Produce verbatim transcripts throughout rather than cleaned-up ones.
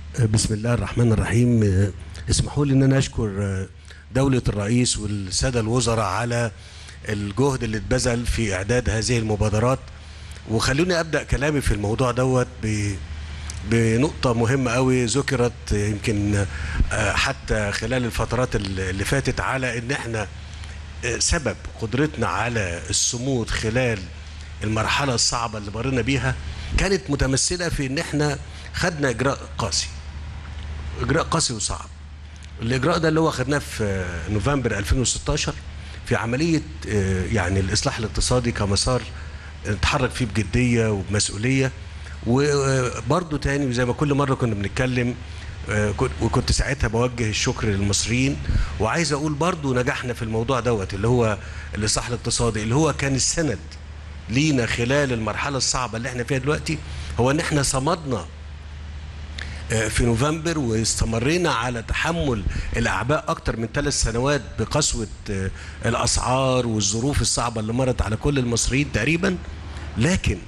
بسم الله الرحمن الرحيم. اسمحوا لي ان انا اشكر دولة الرئيس والسادة الوزراء على الجهد اللي اتبذل في اعداد هذه المبادرات. وخلوني ابدا كلامي في الموضوع دوت بنقطة مهمة قوي ذكرت يمكن حتى خلال الفترات اللي فاتت، على ان احنا سبب قدرتنا على الصمود خلال المرحلة الصعبة اللي مرينا بيها كانت متمثلة في ان احنا خدنا اجراء قاسي، اجراء قاسي وصعب. الاجراء ده اللي هو خدناه في نوفمبر ألفين وستاشر في عملية يعني الاصلاح الاقتصادي كمسار نتحرك فيه بجدية وبمسؤولية. وبرضه تاني زي ما كل مرة كنا بنتكلم، وكنت ساعتها بوجه الشكر للمصريين، وعايز اقول برضه نجحنا في الموضوع دوت اللي هو الاصلاح الاقتصادي اللي هو كان السند لينا خلال المرحلة الصعبة اللي احنا فيها دلوقتي. هو ان احنا صمدنا في نوفمبر واستمرينا على تحمل الاعباء اكتر من ثلاث سنوات بقسوة الاسعار والظروف الصعبة اللي مرت على كل المصريين تقريبا، لكن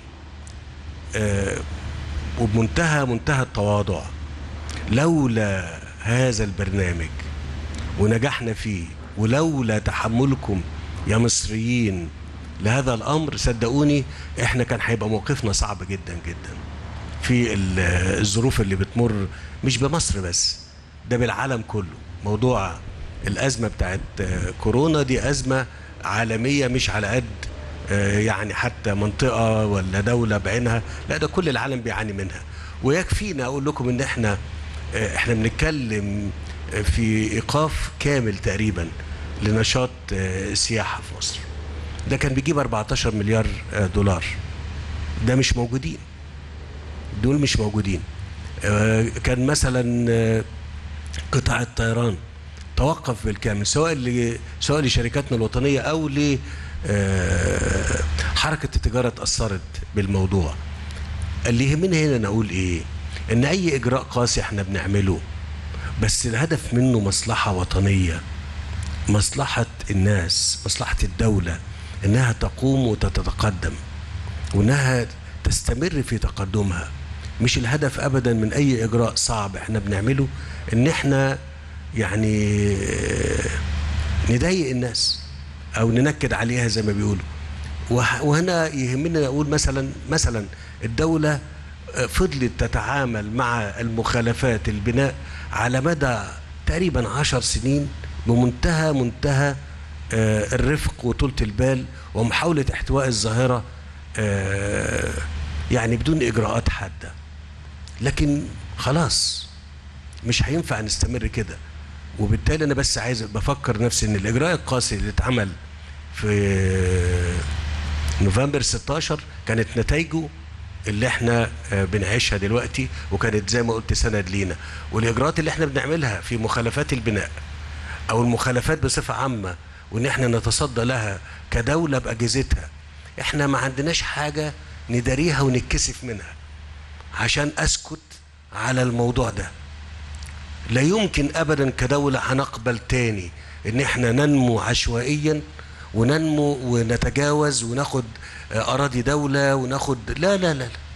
وبمنتهى منتهى التواضع، لولا هذا البرنامج ونجحنا فيه ولولا تحملكم يا مصريين لهذا الامر، صدقوني احنا كان هيبقى موقفنا صعب جدا جدا في الظروف اللي بتمر مش بمصر بس، ده بالعالم كله. موضوع الازمه بتاعت كورونا دي ازمه عالميه، مش على قد يعني حتى منطقه ولا دوله بعينها، لا ده كل العالم بيعاني منها. ويكفينا اقول لكم ان احنا احنا بنتكلم في ايقاف كامل تقريبا لنشاط السياحه في مصر. ده كان بيجيب أربعتاشر مليار دولار، ده مش موجودين، دول مش موجودين. كان مثلا قطاع الطيران توقف بالكامل، سواء ل سواء لشركاتنا الوطنيه او ل حركه التجاره اتاثرت بالموضوع. اللي يهمني هنا نقول ايه؟ ان اي اجراء قاسي احنا بنعمله بس الهدف منه مصلحه وطنيه، مصلحه الناس، مصلحه الدوله، انها تقوم وتتقدم وانها تستمر في تقدمها. مش الهدف ابدا من اي اجراء صعب احنا بنعمله ان احنا يعني نضايق الناس او ننكد عليها زي ما بيقولوا. وهنا يهمنا اقول مثلا مثلا الدوله فضلت تتعامل مع المخالفات البناء على مدى تقريبا عشر سنين بمنتهى منتهى الرفق وطولة البال ومحاولة احتواء الظاهرة يعني بدون إجراءات حادة. لكن خلاص مش هينفع نستمر كده، وبالتالي أنا بس عايز بفكر نفسي إن الإجراء القاسي اللي اتعمل في نوفمبر ستاشر كانت نتائجه اللي احنا بنعيشها دلوقتي، وكانت زي ما قلت سند لينا. والإجراءات اللي احنا بنعملها في مخالفات البناء أو المخالفات بصفة عامة وإن احنا نتصدى لها كدولة بأجهزتها، احنا ما عندناش حاجة نداريها ونتكسف منها عشان أسكت على الموضوع ده. لا يمكن أبدا كدولة هنقبل تاني إن احنا ننمو عشوائيا وننمو ونتجاوز وناخد أراضي دولة وناخد لا لا لا, لا.